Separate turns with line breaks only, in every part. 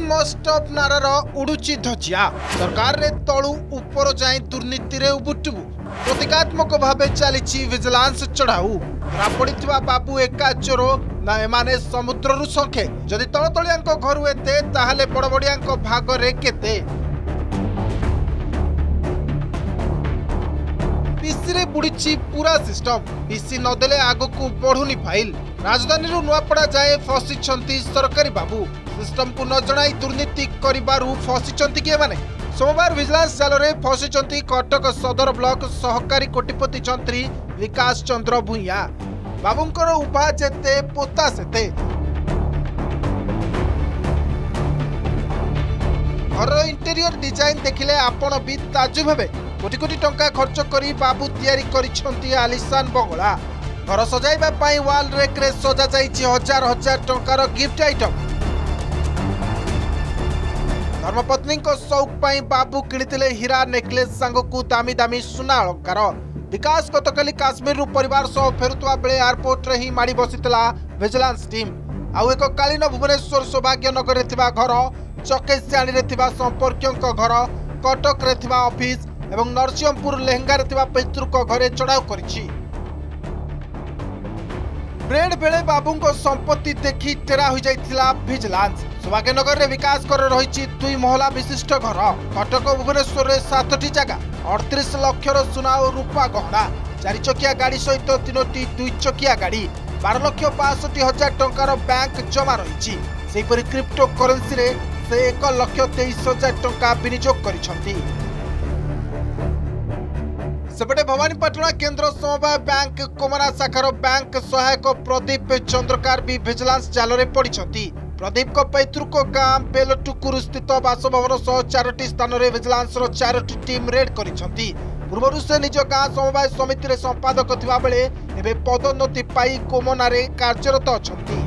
must of नारार उड़ुची धजिया सरकार रे तळु ऊपर जाए दुर्नीति रे उबुटुबु प्रतीकात्मक भावे चली विजिलेंस चढ़ाऊ पड़ा बाबू एका चोर ना एमाने समुद्र संखे जदि तलतलिया घर एते ताहले बड़बड़िया भाग रे केते पीसी रे बुड़ी पूरा सिस्टम पीसी नदेले आग को बढ़ुनी फाइल राजधानी नुआपड़ा जाए फसी सरकारी बाबू सिस्टम को न जनाई दुर्नीति करिबारु फसी किए माने सोमवार विजिलेंस जाल में फसी कटक सदर ब्लॉक सहकारी कोटिपति जंत्री विकास चंद्र भूइया बाबूंकर उभा जेते पोता सेते घर इंटेरियर डिजाइन देखिले आपण भी ताजुब हेबे कोटी कोटी टंका खर्च करी बाबू तैयारी करिसंती आलिशान बंगला घर सजाइबा पाई वाल रेक रे सजा जाइछि हजार हजार टंकार गिफ्ट आइटम धर्मपत्नी को शौक पाई बाबू किणितिले हीरा नेकलेस सांग को दामी दामी सुना अलंकार विकास गतकाली काश्मीर परिवार सह फेरुवा बेले एयरपोर्ट रे ही माड़ी बसितला विजिलेंस टीम आउ एक कालीन भुवनेश्वर सौभाग्य नगर रे थिबा घर चकेसियाणी रे थिबा संपर्कियों घर कटक रे थिबा ऑफिस एवं नरसिंहपुर लेहंगा रे थिबा पैतृक घरे चढ़ाऊ करिछि ब्रेड बेले बाबू को संपत्ति देखि टेरा हो जाइथिला विजिलेंस सौभाग्यनगर रे विकास कर रही 2 महला विशिष्ट घर कटक भुवनेश्वर 7टी जगह 38 लक्षर सुना और रूपा गहना 4 चकिया गाड़ी सहित 3टी 2 चकिया गाड़ी 12,65,000 टंकार बैंक जमा रही क्रिप्टो करेन्सी रे से 1,23,000 टंका विनियोग करिसंती सेपटे भवानीपाटना केंद्र समवाय बैंक कोमरा शाखार बैंक सहायक प्रदीप चंद्रकार भी विजिलेंस जाल में पड़ती प्रदीप को पैतृक गाँ बेलटुकुर स्थित बासभवन सह 4टी स्थान में विजिलेंस 4टी टीम रेड करिसंती पूर्व से निज गाँ समवाय समिति रे संपादक थिबा बेले एबे पदोन्नति पाई कोमना रे कार्यरत अछंती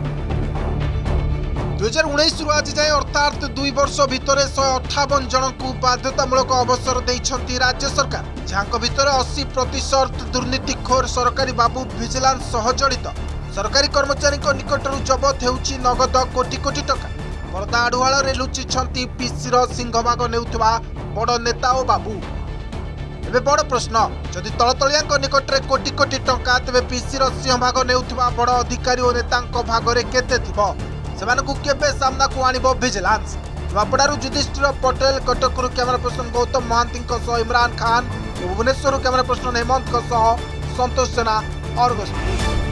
2019 रु आज जाए अर्थात 2 वर्ष भितर 158 जन को बाध्यतामूलक अवसर देइछंती राज्य सरकार जहां भितर 80% दुर्नीतिखोर सरकारी बाबू विजिलेंस सह जड़ित सरकारी कर्मचारी निकटरू जबत हेउची नगद कोटी कोटी टका पर्दा आढ़ुआल रे लुचिछंती पीसीर सिंहभाग नेउथबा बड़ नेता और बाबू एबे बड़ प्रश्न जदि तलतलिया निकट में कोटी कोटी टंका तेबे पीसीर सिंहभाग नेउथबा बड़ अधिकारी और नेतांक भाग रे केते थिबो सेमानकु केबे सामना को आनिबो विजिलेंस नुआपड़ारू युधिष्ठिर पटेल कटकरू camera person Gautam Mahanty Imran Khan Bhubaneswar camera person Hemant सह संतोष सेना और